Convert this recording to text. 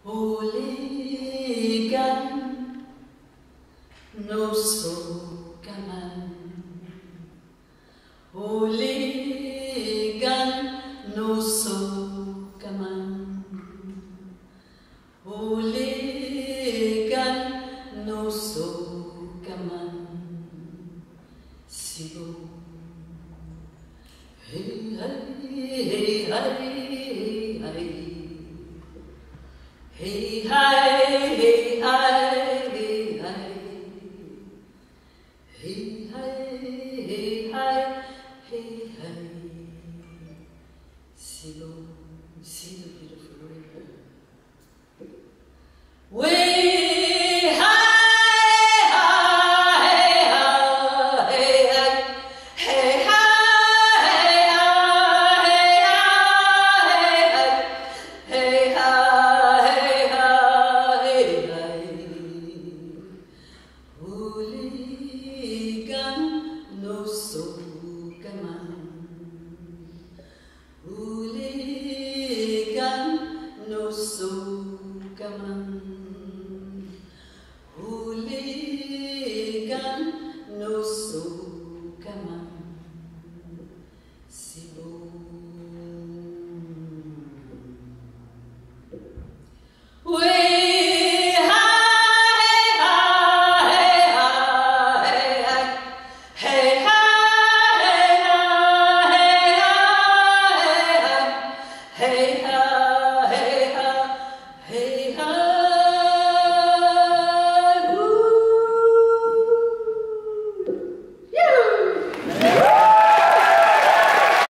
Oligan no so kaman. Oligan no so kaman. Oligan no so kaman. Sigo. Hey hey hey hey hey. Hey hi hey hi hey hi. Hey hi hey hi hey hi. See the beautiful river. Way high, high, high, hey high, hey high, hey high, hey high, hey high, hey high. Hooligan no so kaman. Hooligan no so kaman.